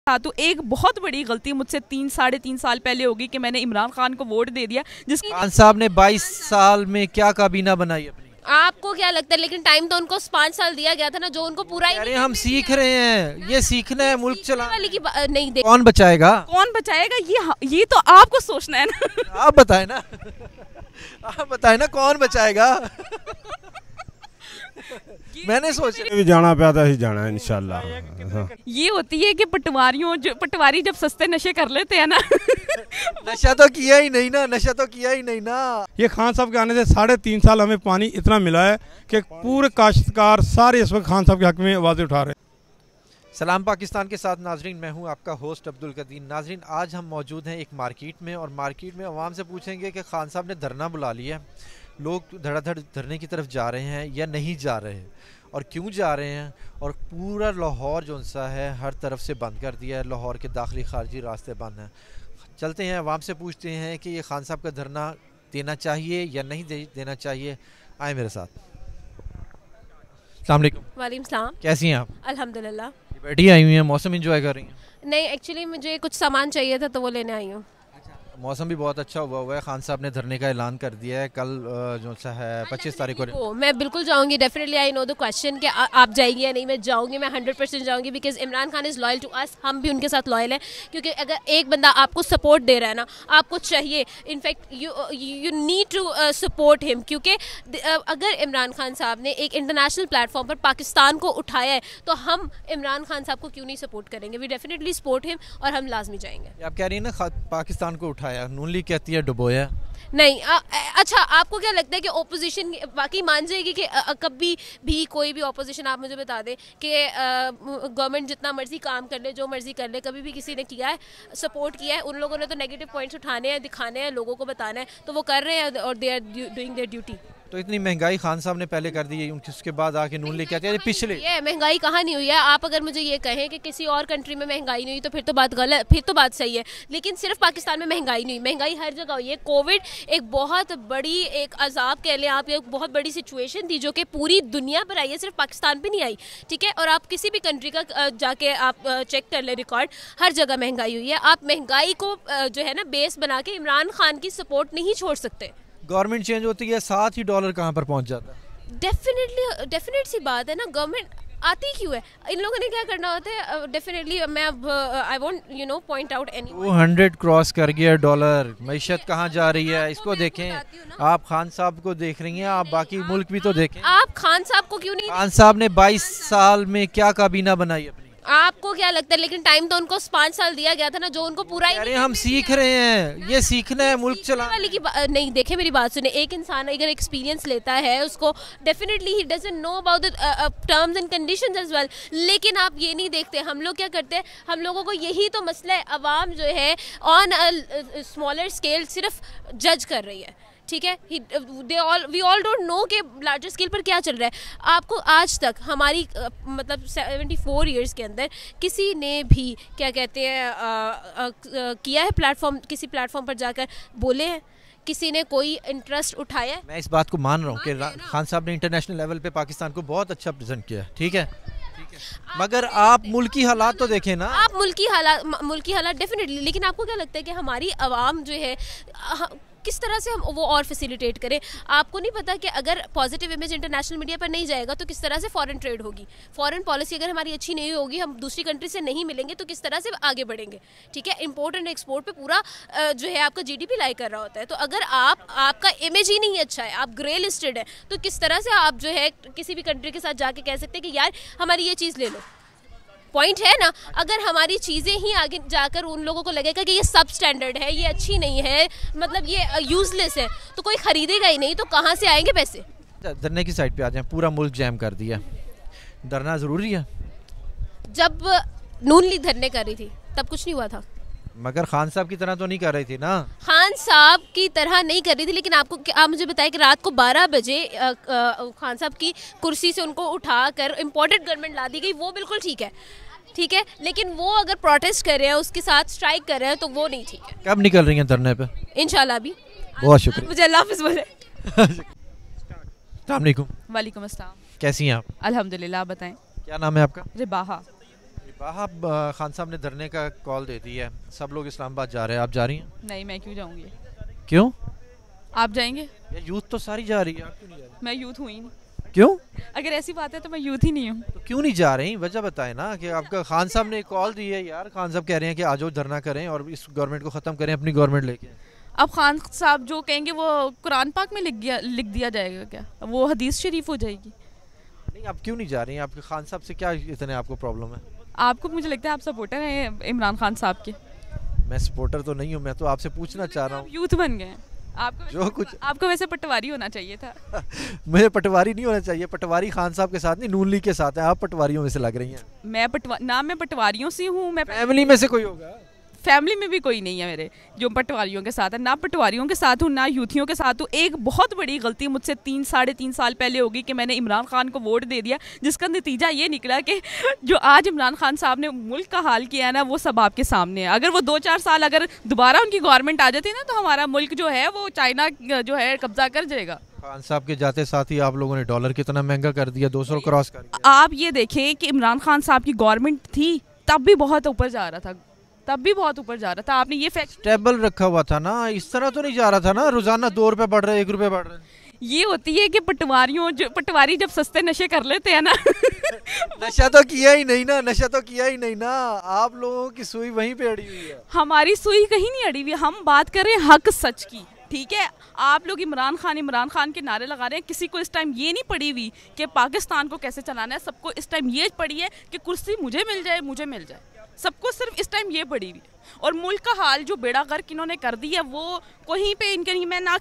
हाँ, तो एक बहुत बड़ी गलती मुझसे 3-3.5 साल पहले होगी कि मैंने इमरान खान को वोट दे दिया। खान साहब ने 22 साल में क्या काबीना बनाई अपनी? आपको क्या लगता है? लेकिन टाइम तो उनको 5 साल दिया गया था ना, जो उनको पूरा ही अरे हम सीख रहे हैं, ये सीखना है मुल्क चला वाली की नहीं दे। कौन बचाएगा? कौन बचाएगा ये तो आपको सोचना है ना। आप बताए ना आप बताए ना कौन बचाएगा? मैंने सोचा भी जाना पाया था, ही जाना है इंशाल्लाह। ये होती है कि पटवारी जब सस्ते नशे कर लेते हैं ना। नशा तो किया ही नहीं ना, नशा तो किया ही नहीं ना। ये खान साहब के आने से 3.5 साल हमें पानी इतना मिला है कि पूरे काश्तकार सारे इस वक्त खान साहब के हक में आवाज़ें उठा रहे हैं। सलाम पाकिस्तान के साथ नाजरीन, मैं हूं आपका होस्ट अब्दुल कदीर। नाजरीन, आज हम मौजूद हैं एक मार्केट में, और मार्केट में आवाम से पूछेंगे कि खान साहब ने धरना बुला लिया है, लोग धड़ाधड़ धरने की तरफ जा रहे हैं या नहीं जा रहे हैं, और क्यों जा रहे हैं, और पूरा लाहौर जो सा है हर तरफ से बंद कर दिया है, लाहौर के दाखिली खारजी रास्ते बंद हैं। चलते हैं आवाम से पूछते हैं कि ये खान साहब का धरना देना चाहिए या नहीं देना चाहिए। आए मेरे साथ। अस्सलाम वालेकुम। वालेकुम सलाम। कैसी हैं आप? अल्हम्दुलिल्लाह। बैठी आई हुई हैं, मौसम एंजॉय कर रही हैं? नहीं, एक्चुअली मुझे कुछ सामान चाहिए था तो वो लेने आई हूँ। मौसम भी बहुत अच्छा हुआ है। खान साहब ने धरने का ऐलान कर दिया है, कल जो सा है 25 तारीख को। मैं बिल्कुल जाऊंगी, definitely. I know the question कि आप जाएंगी या नहीं। मैं जाऊंगी, मैं 100% जाऊंगी, because Imran Khan is loyal to us. हम भी उनके साथ लॉयल हैं, क्योंकि अगर एक बंदा आपको सपोर्ट दे रहा है ना, आपको चाहिए, in fact you need to support him, क्योंकि अगर इमरान खान साहब ने एक इंटरनेशनल प्लेटफॉर्म पर पाकिस्तान को उठाया है, तो हम इमरान खान साहब को क्यों नहीं सपोर्ट करेंगे? वी डेफिनेटली सपोर्ट हिम, और हम लाजमी जाएंगे। आप कह रही हैं ना पाकिस्तान को उठाया, नून लीग कहती है डुबोया। नहीं, अच्छा, आपको क्या लगता है कि ओपोजिशन बाकी मान जाएगी कि कभी भी कोई भी ओपोजिशन, आप मुझे बता दें कि गवर्नमेंट जितना मर्जी काम कर ले, जो मर्जी कर ले, कभी भी किसी ने किया है, सपोर्ट किया है? उन लोगों ने तो नेगेटिव पॉइंट्स उठाने हैं, दिखाने हैं, लोगों को बताना है, तो वो कर रहे हैं, और they are doing their duty. तो इतनी महंगाई खान साहब ने पहले कर दी है, उसके बाद आके नून लीग कहती है पिछले। ये महंगाई कहाँ नहीं हुई है? आप अगर मुझे ये कहें कि किसी और कंट्री में महंगाई नहीं हुई, तो फिर तो बात गलत, फिर तो बात सही है। लेकिन सिर्फ पाकिस्तान में महंगाई नहीं हुई, महंगाई हर जगह हुई है। कोविड एक बहुत बड़ी, एक अजाब कह लें आप, एक बहुत बड़ी सिचुएशन थी जो कि पूरी दुनिया पर आई है, सिर्फ पाकिस्तान पे नहीं आई, ठीक है? और आप किसी भी कंट्री का जाके आप चेक कर ले रिकॉर्ड, हर जगह महंगाई हुई है। आप महंगाई को जो है ना बेस बना के इमरान खान की सपोर्ट नहीं छोड़ सकते। गवर्नमेंट चेंज होती है, साथ ही डॉलर कहाँ पर पहुँच जाता है? डेफिनेट सी बात है ना, गवर्नमेंट आती क्यों है? इन लोगों ने क्या करना होता है? डेफिनेटली मैं अब I won't point out any. 200 cross कर गया डॉलर। मईशत कहाँ जा रही है, इसको देखें। आप खान साहब को देख रही हैं, आप बाकी मुल्क भी तो देखें। आप खान साहब को क्यों नहीं? खान साहब ने 22 साल में क्या काबीना बनाई अपनी? आपको क्या लगता है? लेकिन टाइम तो उनको 5 साल दिया गया था ना, जो उनको पूरा ही। अरे हम सीख रहे हैं, ये सीखना है मुल्क चला वाली की नहीं। देखे, मेरी बात सुने, एक इंसान अगर एक्सपीरियंस लेता है, उसको डेफिनेटली ही doesn't know about the terms and conditions as well. लेकिन आप ये नहीं देखते, हम लोग क्या करते हैं, हम लोगों को यही तो मसला है, अवाम जो है ऑन अ स्मॉलर स्केल सिर्फ जज कर रही है, ठीक है? वी ऑल डोंट नो कि लार्जर स्केल पर क्या चल रहा है। आपको आज तक हमारी मतलब 74 ईयर्स के अंदर किसी ने भी क्या कहते हैं किया है प्लेटफॉर्म, किसी प्लेटफॉर्म पर जाकर बोले हैं? किसी ने कोई इंटरेस्ट उठाया है? मैं इस बात को मान रहा हूँ कि खान साहब ने इंटरनेशनल लेवल पे पाकिस्तान को बहुत अच्छा प्रेजेंट किया, ठीक है, मगर आप मुल्की हालात तो देखें ना। आप मुल्की हालात डेफिनेटली, लेकिन आपको क्या लगता है कि हमारी आवाम जो है किस तरह से हम वो और फैसिलिटेट करें? आपको नहीं पता कि अगर पॉजिटिव इमेज इंटरनेशनल मीडिया पर नहीं जाएगा तो किस तरह से फॉरेन ट्रेड होगी? फॉरेन पॉलिसी अगर हमारी अच्छी नहीं होगी, हम दूसरी कंट्री से नहीं मिलेंगे, तो किस तरह से आगे बढ़ेंगे? ठीक है, इंपोर्ट एंड एक्सपोर्ट पे पूरा जो है आपका जीडीपी लाई कर रहा होता है। तो अगर आपका इमेज ही नहीं अच्छा है, आप ग्रे लिस्टेड है, तो किस तरह से आप जो है किसी भी कंट्री के साथ जाके कह सकते हैं कि यार हमारी ये चीज़ ले लो? पॉइंट है ना। अगर हमारी चीज़ें ही आगे जाकर उन लोगों को लगेगा कि ये सब स्टैंडर्ड है, ये अच्छी नहीं है, मतलब ये यूजलेस है, तो कोई ख़रीदेगा ही नहीं, तो कहाँ से आएंगे पैसे? धरने की साइड पे आ जाएं, पूरा मुल्क जैम कर दिया, डरना ज़रूरी है? जब नून लीग धरने कर रही थी तब कुछ नहीं हुआ था, मगर खान साहब की तरह तो नहीं कर रही थी ना। खान साहब की तरह नहीं कर रही थी, लेकिन आप मुझे बताएं कि रात को 12 बजे खान साहब की कुर्सी से उनको उठाकर इम्पोर्टेड गवर्नमेंट ला दी गई, वो बिल्कुल ठीक है, ठीक है, लेकिन वो अगर प्रोटेस्ट कर रहे हैं, उसके साथ स्ट्राइक कर रहे हैं, तो वो नहीं ठीक है। कब निकल रही हैं धरने पे? इंशाल्लाह भी। बहुत शुक्रिया। मुझे अल्लाह हाफ़िज़ बोले। अस्सलाम वालेकुम। वालेकुम अस्सलाम। कैसी हैं आप? अल्हम्दुलिल्लाह, बताएं। क्या नाम है आपका? रिबाहा। आप खान साहब ने धरने का कॉल दे दी है, सब लोग इस्लामाबाद जा रहे हैं, आप जा रही हैं? नहीं, मैं क्यों जाऊंगी? क्यों? आप जाएंगे? ये यूथ तो सारी जा रही है, आप क्यों नहीं जा रही? मैं यूथ हुई नहीं। क्यों? अगर ऐसी बात है तो मैं यूथ ही नहीं हूँ। तो क्यों नहीं जा रही, वजह बताएं ना। कि आपका खान साहब ने कॉल दी है यार, खान साहब कह रहे हैं कि आज धरना करें और इस गवर्नमेंट को ख़त्म करें, अपनी गवर्नमेंट लेके। अब खान साहब जो कहेंगे वो कुरान पाक में लिख दिया जाएगा क्या? वो हदीस शरीफ हो जाएगी। नहीं, आप क्यों नहीं जा रही हैं? आपके खान साहब से क्या इतने आपको प्रॉब्लम है? आपको, मुझे लगता है आप सपोर्टर हैं इमरान खान साहब के। मैं सपोर्टर तो नहीं हूँ, मैं तो आपसे पूछना चाह रहा हूँ। यूथ बन गए हैं आपको, जो कुछ आपको वैसे पटवारी होना चाहिए था। मुझे पटवारी नहीं होना चाहिए, पटवारी खान साहब के साथ नहीं, नून लीग के साथ है। आप पटवारियों में से लग रही हैं। मैं पटवारियों से हूँ। मैं फैमिली में से कोई होगा? फैमिली में भी कोई नहीं है मेरे जो पटवारियों के साथ है। ना पटवारियों के साथ हूँ, ना यूथियों के साथ हूँ। एक बहुत बड़ी गलती मुझसे 3-3.5 साल पहले होगी कि मैंने इमरान खान को वोट दे दिया, जिसका नतीजा ये निकला कि जो आज इमरान खान साहब ने मुल्क का हाल किया है ना, वो सब आपके सामने है। अगर वो 2-4 साल अगर दोबारा उनकी गवर्नमेंट आ जाती ना, तो हमारा मुल्क जो है वो चाइना जो है कब्जा कर जाएगा। खान साहब के जाते साथ ही आप लोगों ने डॉलर कितना महंगा कर दिया, 200 क्रॉस कर दिया। आप ये देखें कि इमरान खान साहब की गवर्नमेंट थी तब भी बहुत ऊपर जा रहा था, आपने ये फैक्ट स्टेबल रखा हुआ था ना, इस तरह तो नहीं जा रहा था ना। रोजाना 2 रुपए बढ़ रहे, 1 रुपए बढ़ रहे। ये होती है कि पटवारी जब सस्ते नशे कर लेते हैं ना नशा तो किया ही नहीं ना, आप लोगों की सुई वहीं पे अड़ी हुई है। हमारी सुई कहीं नहीं अड़ी हुई, हम बात कर रहे हैं हक सच की। ठीक है, आप लोग इमरान खान के नारे लगा रहे हैं। किसी को इस टाइम ये नहीं पड़ी हुई कि पाकिस्तान को कैसे चलाना है, सबको इस टाइम ये पड़ी है कि कुर्सी मुझे मिल जाए। सबको सिर्फ इस टाइम ये पड़ी हुई। और मुल्क का हाल जो बेड़ा गर्क इन्होंने कर दी है, वो कहीं पे इनके नहीं। मैं ना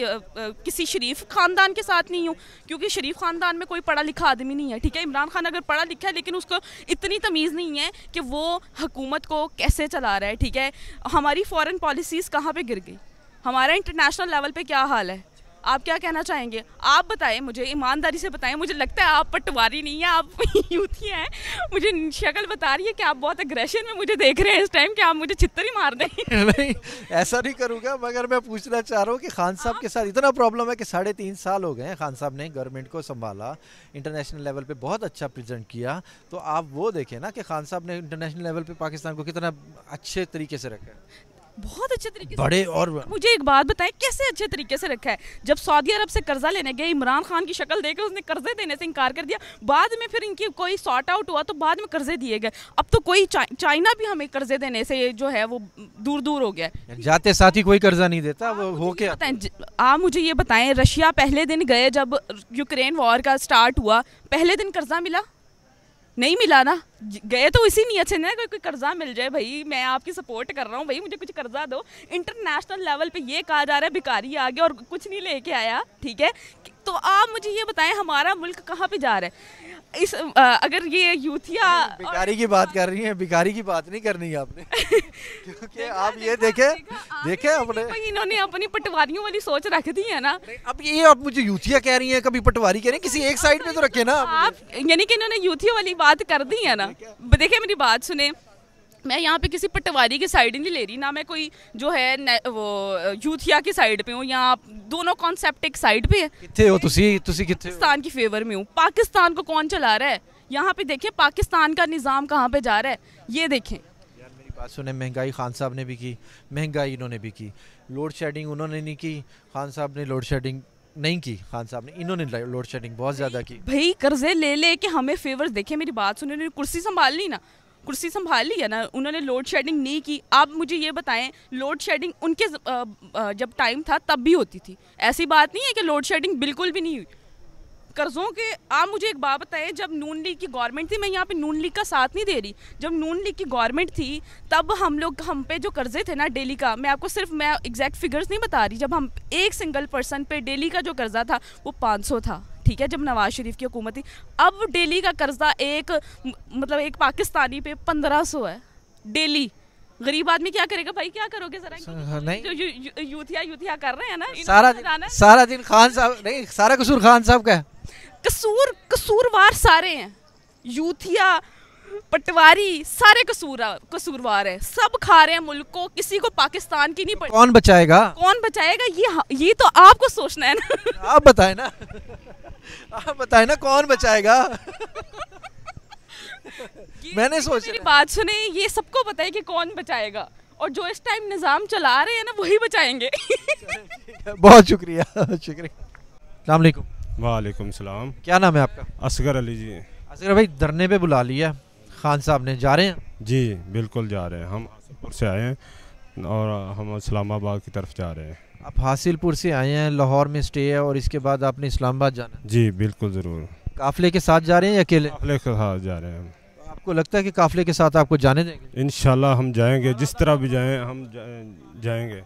किसी शरीफ खानदान के साथ नहीं हूँ, क्योंकि शरीफ खानदान में कोई पढ़ा लिखा आदमी नहीं है। ठीक है, इमरान खान अगर पढ़ा लिखा है, लेकिन उसको इतनी तमीज़ नहीं है कि वो हुकूमत को कैसे चला रहा है। ठीक है, हमारी फॉरेन पॉलिसीज़ कहाँ पे गिर गई, हमारा इंटरनेशनल लेवल पे क्या हाल है, आप क्या कहना चाहेंगे? आप बताएं, मुझे ईमानदारी से बताएं। मुझे लगता है आप पटवारी नहीं हैं, आप यूथी हैं। मुझे शक्ल बता रही है कि आप बहुत अग्रेशन में मुझे देख रहे हैं इस टाइम, कि आप मुझे छित्तर ही मार दें। नहीं, ऐसा नहीं करूँगा, मगर मैं पूछना चाह रहा हूँ कि खान साहब के साथ इतना प्रॉब्लम है कि 3.5 साल हो गए हैं खान साहब ने गवर्नमेंट को संभाला, इंटरनेशनल लेवल पे बहुत अच्छा प्रेजेंट किया। तो आप वो देखें ना कि खान साहब ने इंटरनेशनल लेवल पे पाकिस्तान को कितना अच्छे तरीके से रखा है, बहुत अच्छे तरीके बड़े से। और मुझे एक बात बताएं, कैसे अच्छे तरीके से रखा है? जब सऊदी अरब से कर्जा लेने गए, इमरान खान की शक्ल देखकर उसने कर्जे देने से इनकार कर दिया। बाद में फिर इनकी कोई सॉर्ट आउट हुआ तो बाद में कर्जे दिए गए। अब तो कोई चाइना भी हमें कर्जे देने से जो है वो दूर हो गया है। जाते साथ ही कोई कर्जा नहीं देता, वो हो के आप मुझे ये बताएं, रशिया पहले दिन गए जब यूक्रेन वॉर का स्टार्ट हुआ, पहले दिन कर्जा मिला? नहीं मिला ना। गए तो इसी नीयत से ना कोई कर्जा मिल जाए, भाई मैं आपकी सपोर्ट कर रहा हूँ, भाई मुझे कुछ कर्जा दो। इंटरनेशनल लेवल पे ये कहा जा रहा है भिखारी आ गया और कुछ नहीं लेके आया। ठीक है, तो आप मुझे ये बताएं हमारा मुल्क कहाँ पे जा रहा है? अगर ये यूथिया भिखारी की बात कर रही हैं, भिखारी की बात नहीं करनी है आपने क्योंकि आप ये देखें अपने, इन्होंने अपनी पटवारियों वाली सोच रख दी है ना। अब ये आप मुझे यूथिया कह रही हैं, कभी पटवारी कह रही हैं, किसी एक साइड पे तो रखे ना आप, यानी कि इन्होंने यूथिया वाली बात कर दी है ना। देखिए मेरी बात सुने, मैं यहाँ पे किसी पटवारी की साइड नहीं ले रही, ना मैं कोई जो है वो यूथिया की साइड पे हूँ। यहाँ दोनों कॉन्सेप्ट एक साइड पे है। किथे हो तुसी किथे हो? पाकिस्तान की फेवर में हूँ। पाकिस्तान को कौन चला रहा है यहाँ पे? देखिए पाकिस्तान का निज़ाम कहाँ पे जा रहा है, ये देखें। यार मेरी बात सुने, महंगाई खान साहब ने भी की, महंगाई इन्होंने भी की, लोड शेडिंग उन्होंने नहीं की, खान साहब ने लोड शेडिंग नहीं की, खान साहब ने, इन्होंने लोड शेडिंग बहुत ज़्यादा की। भाई कर्जे ले के हमें फेवर, देखिए मेरी बात सुने, उन्होंने कुर्सी संभाल ली ना, कुर्सी संभाल ली है ना, उन्होंने लोड शेडिंग नहीं की। आप मुझे ये बताएं, लोड शेडिंग उनके जब टाइम था तब भी होती थी, ऐसी बात नहीं है कि लोड शेडिंग बिल्कुल भी नहीं हुई। कर्ज़ों के, आप मुझे एक बात बताएं, जब नून लीग की गवर्नमेंट थी, मैं यहाँ पे नून लीग का साथ नहीं दे रही, जब नून लीग की गवर्नमेंट थी तब हम पे जो कर्जे थे ना डेली का, मैं आपको सिर्फ मैं एग्जैक्ट फिगर्स नहीं बता रही, जब हम एक सिंगल पर्सन पे डेली का जो कर्जा था वो 500 था। ठीक है, जब नवाज शरीफ की हुकूमत थी। अब डेली का कर्जा एक पाकिस्तानी पे 1500 है डेली। गरीब आदमी क्या करेगा भाई, क्या करोगे जरा? नहीं, जो यूथिया कर रहे हैं ना, सारा दिन खान साहब नहीं, सारा कसूर खान साहब का है। कसूरवार सारे हैं, यूथिया पटवारी सारे कसूरवार है, सब खा रहे हैं मुल्क को, किसी को पाकिस्तान की नहीं पड़ी। कौन बचाएगा? ये तो आपको सोचना है ना। आप बताएं ना आप बताएं ना कौन बचाएगा میں نے سوچا میری بات سنیں, یہ سب کو پتا ہے کہ کون بچائے گا, اور جو اس ٹائم نظام چلا رہے ہیں نا وہی بچائیں گے. بہت شکریہ, شکریہ. السلام علیکم. وعلیکم السلام. کیا نام ہے آپ کا؟ اصغر علی جی. اصغر بھائی, دھرنے پہ بلا لیا خان صاحب نے, جا رہے ہیں؟ جی بالکل جا رہے ہیں, ہم حاصل پور سے آئے ہیں اور ہم اسلام آباد کی طرف جا رہے ہیں. آپ حاصل پور سے آئے ہیں, لاہور میں اسٹے ہے, اور اس کے بعد آپ نے اسلام آباد جانا ہے؟ جی بالکل ضرور. قافلے کے ساتھ جا رہے ہیں یا اکیلے؟ قافلے کے ساتھ جا رہے ہیں. آپ کو لگتا ہے کہ قافلے کے ساتھ آپ کو جانے دیں گے؟ انشاءاللہ ہم جائیں گے, جس طرح بھی جائیں ہم جائیں گے.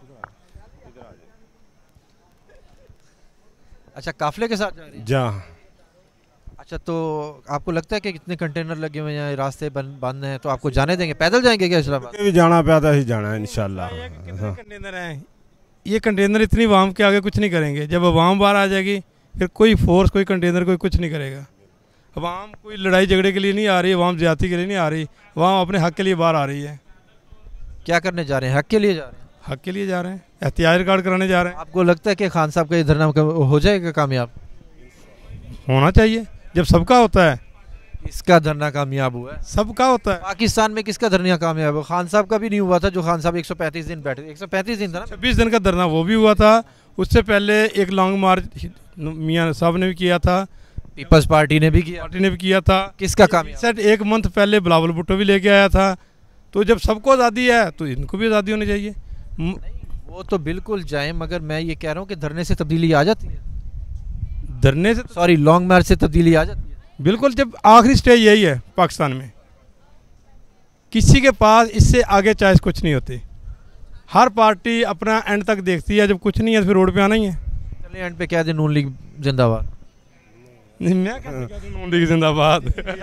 اچھا, قافلے کے ساتھ جا رہے ہیں؟ جہاں. اچھا, تو آپ کو لگتا ہے کہ کتنے کنٹینر لگے ہوئے ہیں, راستے بند ہیں, تو آپ کو جانے دیں گے؟ پیدل جائیں گے کیا اسلام آباد؟ بھی جانا پیدا ہی جانا ہے انشاءاللہ. کنٹینر ہیں یہ, کنٹینر اتنی عوام کے آگے کچھ نہیں کریں گے. جب عوام باہر آ جائے گی پھر کوئی فورس, کوئی کنٹینر, کوئی کچھ نہیں کرے گا. عوام کوئی لڑائی جھگڑے کے لیے نہیں آ رہی, عوام زیادتی کے لیے نہیں آ رہی, عوام اپنے حق کے لیے باہر آ رہی ہے. کیا کرنے جا رہے ہیں؟ حق کے لیے جا رہے ہیں؟ حق کے لیے جا رہے ہیں, احتجاج ریکارڈ کرانے جا رہے ہیں. آپ کو لگتا ہے کہ خان صاحب کا یہ دھرنا ہو جائے گا کامیاب؟ ہونا چاہیے, جب سب کا ہوتا ہے. اس کا دھرنا کامیاب ہوا ہے؟ سب کا ہوتا ہے. پاکستان میں کس کا دھرنا کامیاب ہوا؟ خان صاحب کا بھی نہیں ہوا تھا, جو خان صاحب 135 دن بیٹھے. 135 دن تھا نا, 26 دن کا دھرنا وہ بھی ہوا تھا. اس سے پہلے ایک لانگ مارچ میاں صاحب نے بھی کیا تھا, پیپلز پارٹی نے بھی کیا. پارٹی نے بھی کیا تھا. کس کا کامیاب؟ سیٹ ایک منتھ پہلے بلاول بھٹو بھی لے کے آیا تھا. تو جب سب کو آزادی ہے تو ان کو بھی آزادی ہونی چاہیے. وہ تو بالکل جائیں, مگر میں یہ کہہ رہا ہوں کہ دھرنے سے تبدیلی آ جاتی ہے. دھرنے سے سوری, لانگ مارچ سے تبدیلی آ جاتی ہے. بالکل, جب آخری سٹیج یہی ہے پاکستان میں, کسی کے پاس اس سے آگے چوائس کچھ نہیں ہوتی. ہر پارٹی اپنا اینڈ تک دیکھتی ہے, جب کچھ نہیں ہے تو پھر روڈ پہ آنا ہی ہے. چلے اینڈ پہ کہہ دیں نون لیگ زندہ باد. میں نون لیگ زندہ باد.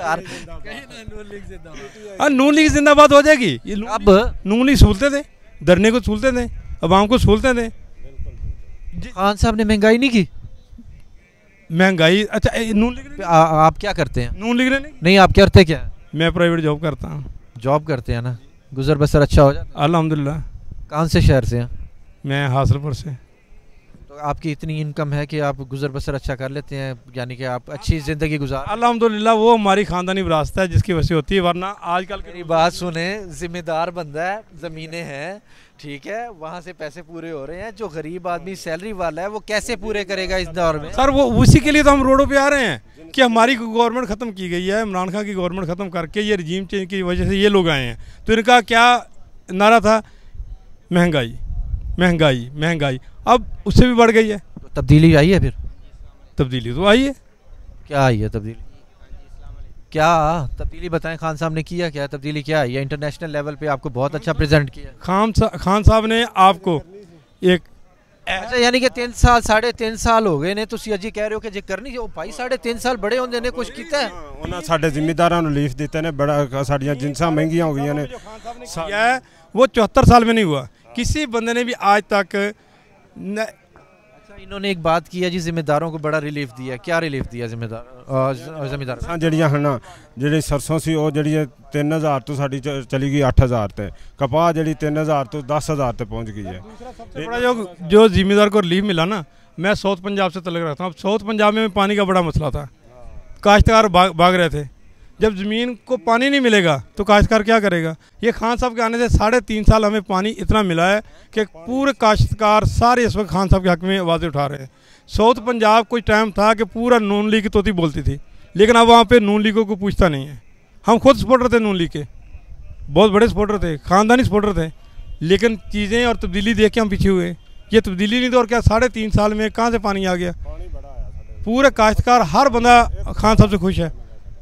نون لیگ زندہ باد ہو جائے گی. اب نون لیگ سہولتیں دیں, دھرنے کو سہولتیں دیں, عوام کو سہولتیں دیں. خان صاحب نے مہنگائی نہیں کی. مہنگائی, اچھا نون لیگ آپ کیا کرتے ہیں؟ نون لیگ نے نہیں, آپ کرتے کیا؟ میں پرائیویٹ جاب کرتا ہوں. جاب کرتے ہیں نا, گزر بسر اچھا ہو جاتا ہے الحمدللہ. کون سے شہر سے ہیں؟ میں حاصل پور سے. تو آپ کی اتنی انکم ہے کہ آپ گزر بسر اچھا کر لیتے ہیں, یعنی کہ آپ اچھی زندگی گزار. الحمدللہ, وہ ہماری خاندانی وراثت ہے جس کی وجہ سے ہوتی ہے, ورنہ آج کل میری بات سنیں, ذمہ دار بندہ ہے, زمینیں ہیں, ٹھیک ہے, وہاں سے پیسے پورے ہو رہے ہیں. جو غریب آدمی سیلری والا ہے وہ کیسے پورے کرے گا اس دور میں؟ سر وہ اسی کے لیے تو ہم روڈوں پہ آ رہے ہیں کہ ہماری گورنمنٹ ختم کی گئی ہے. عمران خان کی گورنمنٹ ختم کر کے یہ رجیم چینج کی وجہ سے یہ لوگ آئے ہیں. تو ان کا کیا نعرہ تھا؟ مہنگائی مہنگائی مہنگائی. اب اس سے بھی بڑھ گئی ہے. تبدیلی آئی ہے؟ پھر تبدیلی تو آئی ہے. کیا آئی ہے تبدیلی؟ کیا تبدیلی بتائیں, خان صاحب نے کیا کیا تبدیلی, کیا آئی ہے؟ انٹرنیشنل لیول پہ آپ کو بہت اچھا پریزنٹ کیا. خان صاحب نے آپ کو ایک, اچھا یعنی کہ 3 سال 3.5 سال ہو گئے نے, تسی اجی کہہ رہے ہو کہ جے کرنی او بھائی 3.5 سال بڑے ہوندے نے کچھ کیتا ہے. انہاں ساڈے ذمہ داراں نوں لیف دتے نے, بڑا ساڈیاں جنساں مہنگیاں ہو گئیاں نے. وہ 74 سال میں نہیں ہوا. کسی بندے نے بھی آج تک. اچھا, انہوں نے ایک بات کی ہے جی, ذمہ داروں کو بڑا ریلیف دیا. کیا ریلیف دیا ذمہ دار؟ جڑیاں ہیں نا, جڑی سرسوں سی وہ جڑی 3000 تو ساڈی چلی گئی 8000 تے. کپاہ جڑی 3000 تو 10000 تے پہنچ گئی ہے. بڑا جو ذمہ دار کو ریلیف ملا نا, میں ساؤتھ پنجاب سے تعلق رکھتا ہوں. اب ساؤتھ پنجاب میں پانی کا بڑا مسئلہ تھا, کاشتکار بھاگ رہے تھے. جب زمین کو پانی نہیں ملے گا تو کاشتکار کیا کرے گا؟ یہ خان صاحب کے آنے سے 3.5 سال ہمیں پانی اتنا ملا ہے کہ پورے کاشتکار سارے اس وقت خان صاحب کے حق میں آوازیں اٹھا رہے ہیں. ساؤتھ پنجاب کوئی ٹائم تھا کہ پورا نون لیگ کی توتی بولتی تھی, لیکن اب وہاں پہ نون لیگوں کو پوچھتا نہیں ہے. ہم خود سپورٹر تھے نون لیگ کے, بہت بڑے سپورٹر تھے, خاندانی سپورٹر تھے, لیکن چیزیں اور تبدیلی دیکھ کے ہم پیچھے ہوئے. یہ تبدیلی نہیں تو اور کیا, 3.5 سال میں کہاں سے پانی آ گیا؟ پورے کاشتکار ہر بندہ خان صاحب سے خوش ہے.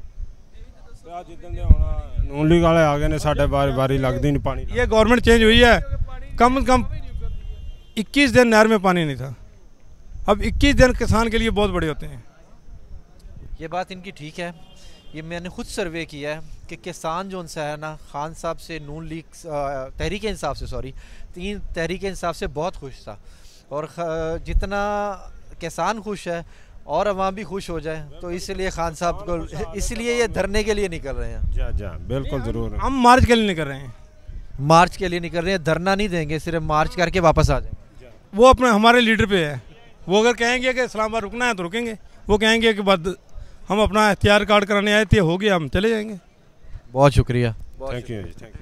نون لیگ والے آ گئے نے, ساڈے باری لگتی نہیں پانی. یہ گورنمنٹ چینج ہوئی ہے, کم از کم 21 دن نہر میں پانی نہیں تھا. اب 21 دن کسان کے لیے بہت بڑے ہوتے ہیں. یہ بات ان کی ٹھیک ہے. یہ میں نے خود سروے کیا ہے کہ کسان جو ان سے ہے نا, خان صاحب سے, نون لیگ تحریک انصاف سے, تحریک انصاف سے بہت خوش تھا. اور جتنا کسان خوش ہے اور عوام بھی خوش ہو جائے, تو اس لیے خان صاحب کو, اس لیے یہ دھرنے کے لیے نکل رہے ہیں. جا بالکل ضرور. ہم مارچ کے لیے نکل رہے ہیں. مارچ کے لیے نکل رہے ہیں, دھرنا نہیں دیں گے, صرف مارچ کر کے واپس آ جائیں. وہ اپنے ہمارے لیڈر پہ ہے. وہ اگر کہیں گے کہ اسلام آباد رکنا ہے تو رکیں گے. وہ کہیں گے کہ بعد ہم اپنا اختیار کارڈ کرانے آئے تھے, ہو گیا, ہم چلے جائیں گے. بہت شکریہ. تھینک یو جی, تھینک یو.